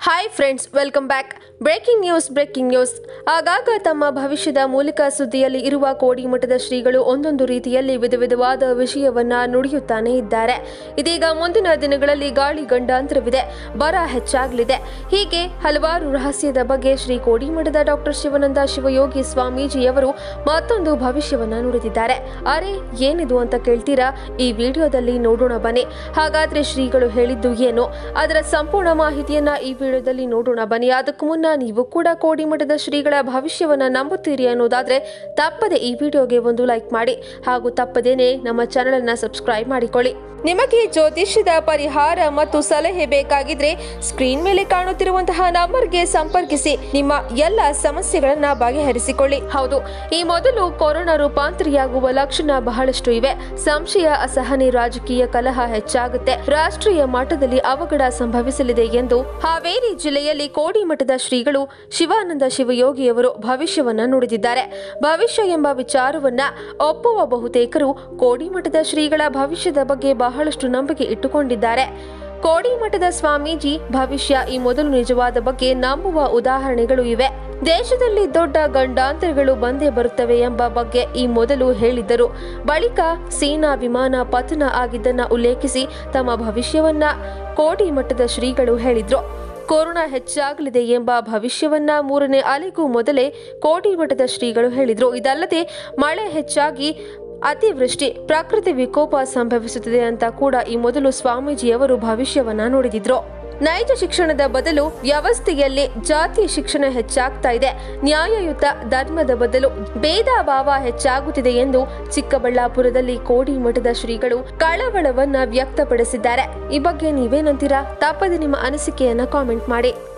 Hi friends, welcome back. Breaking news. ಆಗಾಗ ತಮ್ಮ ಭವಿಷ್ಯದ ಮೂಲಕ ಸುದ್ದಿಯಲ್ಲಿ ಇರುವ ಕೋಡಿಮಠದ ಶ್ರೀಗಳು ಒಂದೊಂದು ರೀತಿಯಲ್ಲಿ ವಿಧವಾದ ವಿಷಯವನ್ನ ನುಡಿಯುತ್ತಾನೆ ಇದ್ದಾರೆ. ಇದೀಗ ಮುಂದಿನ ದಿನಗಳಲ್ಲಿ ಗಾಳಿ ಗಂಡಾಂತರವಿದೆ, ಬರ ಹೆಚ್ಚಾಗಲಿದೆ. ಹೀಗೆ ಹಲವಾರು ರಹಸ್ಯದ ಬಗ್ಗೆ ಶ್ರೀ ಕೋಡಿಮಠದ ಡಾಕ್ಟರ್ ಶಿವಾನಂದ ಶಿವಯೋಗಿ ಸ್ವಾಮೀಜಿಯವರು ಮತ್ತೊಂದು ಭವಿಷ್ಯವನ್ನ ನುಡಿದಿದ್ದಾರೆ. ಅರೆ, ಏನಿದು ಅಂತ ಕೇಳ್ತೀರಾ? ಈ ವಿಡಿಯೋದಲ್ಲಿ ನೋಡೋಣ ಬನ್ನಿ. ಹಾಗಾದ್ರೆ ಶ್ರೀಗಳು ಹೇಳಿದ್ದು ಏನು, ಅದರ ಸಂಪೂರ್ಣ ಮಾಹಿತಿಯನ್ನ ಈ ವಿಡಿಯೋದಲ್ಲಿ ನೋಡೋಣ ಬನ್ನಿ. ಅದಕ್ಕೂ ಮುನ್ನ ನೀವು ಕೂಡ ಕೋಡಿಮಠದ ಶ್ರೀಗಳ ಭವಿಷ್ಯವನ್ನ ನಂಬುತ್ತೀರಿ ಅನ್ನೋದಾದ್ರೆ ತಪ್ಪದೆ ಈ ವಿಡಿಯೋಗೆ ಒಂದು ಲೈಕ್ ಮಾಡಿ, ಹಾಗೂ ತಪ್ಪದೇನೆ ನಮ್ಮ ಚಾನೆಲ್ ಅನ್ನ ಸಬ್ಸ್ಕ್ರೈಬ್ ಮಾಡಿಕೊಳ್ಳಿ. ನಿಮಗೆ ಜ್ಯೋತಿಷ್ಯದ ಪರಿಹಾರ ಮತ್ತು ಸಲಹೆ ಬೇಕಾಗಿದ್ರೆ ಸ್ಕ್ರೀನ್ ಮೇಲೆ ಕಾಣುತ್ತಿರುವಂತಹ ನಂಬರ್ಗೆ ಸಂಪರ್ಕಿಸಿ ನಿಮ್ಮ ಎಲ್ಲ ಸಮಸ್ಯೆಗಳನ್ನ ಬಗೆಹರಿಸಿಕೊಳ್ಳಿ. ಹೌದು, ಈ ಮೊದಲು ಕೊರೋನಾ ರೂಪಾಂತರಿಯಾಗುವ ಲಕ್ಷಣ ಬಹಳಷ್ಟು ಇವೆ. ಸಂಶಯ, ಅಸಹನೆ, ರಾಜಕೀಯ ಕಲಹ ಹೆಚ್ಚಾಗುತ್ತೆ, ರಾಷ್ಟ್ರೀಯ ಮಟ್ಟದಲ್ಲಿ ಅವಘಡ ಸಂಭವಿಸಲಿದೆ ಎಂದು ಹಾವೇರಿ ಜಿಲ್ಲೆಯಲ್ಲಿ ಕೋಡಿಮಠದ ಶ್ರೀಗಳು ಶಿವಾನಂದ ಶಿವಯೋಗಿಯವರು ಭವಿಷ್ಯವನ್ನ ನುಡಿದಿದ್ದಾರೆ. ಭವಿಷ್ಯ ಎಂಬ ವಿಚಾರವನ್ನ ಒಪ್ಪುವ ಬಹುತೇಕರು ಕೋಡಿಮಠದ ಶ್ರೀಗಳ ಭವಿಷ್ಯದ ಬಗ್ಗೆ ಬಹಳಷ್ಟು ನಂಬಿಕೆ ಇಟ್ಟುಕೊಂಡಿದ್ದಾರೆ. ಕೋಡಿಮಠದ ಸ್ವಾಮೀಜಿ ಭವಿಷ್ಯ ಈ ಮೊದಲು ನಿಜವಾದ ಬಗ್ಗೆ ನಂಬುವ ಉದಾಹರಣೆಗಳು ಇವೆ. ದೇಶದಲ್ಲಿ ದೊಡ್ಡ ಗಂಡಾಂತರಗಳು ಬಂದೇ ಬರುತ್ತವೆ ಎಂಬ ಬಗ್ಗೆ ಈ ಮೊದಲು ಹೇಳಿದ್ದರು. ಬಳಿಕ ಸೇನಾ ವಿಮಾನ ಪತನ ಆಗಿದ್ದನ್ನ ಉಲ್ಲೇಖಿಸಿ ತಮ್ಮ ಭವಿಷ್ಯವನ್ನ ಕೋಡಿಮಠದ ಶ್ರೀಗಳು ಹೇಳಿದ್ರು. ಕೊರೋನಾ ಹೆಚ್ಚಾಗಲಿದೆ ಎಂಬ ಭವಿಷ್ಯವನ್ನ 3ನೇ ಅಲೆಗೂ ಮೊದಲೇ ಕೋಡಿಮಠದ ಶ್ರೀಗಳು ಹೇಳಿದ್ರು. ಇದಲ್ಲದೆ ಮಳೆ ಹೆಚ್ಚಾಗಿ ಅತಿವೃಷ್ಟಿ, ಪ್ರಕೃತಿ ವಿಕೋಪ ಸಂಭವಿಸುತ್ತದೆ ಅಂತ ಕೂಡ ಈ ಮೊದಲು ಸ್ವಾಮೀಜಿಯವರು ಭವಿಷ್ಯವನ್ನ ನುಡಿದಿದ್ರು. ನೈಜ ಶಿಕ್ಷಣದ ಬದಲು ವ್ಯವಸ್ಥೆಯಲ್ಲಿ ಜಾತಿ ಶಿಕ್ಷಣ ಹೆಚ್ಚಾಗ್ತಾ ಇದೆ, ನ್ಯಾಯಯುತ ಧರ್ಮದ ಬದಲು ಭೇದ ಭಾವ ಹೆಚ್ಚಾಗುತ್ತಿದೆ ಎಂದು ಚಿಕ್ಕಬಳ್ಳಾಪುರದಲ್ಲಿ ಕೋಡಿಮಠದ ಶ್ರೀಗಳು ಕಳವಳವನ್ನ ವ್ಯಕ್ತಪಡಿಸಿದ್ದಾರೆ. ಈ ಬಗ್ಗೆ ನೀವೇನಂತೀರಾ? ತಪ್ಪದೆ ನಿಮ್ಮ ಅನಿಸಿಕೆಯನ್ನ ಕಾಮೆಂಟ್ ಮಾಡಿ.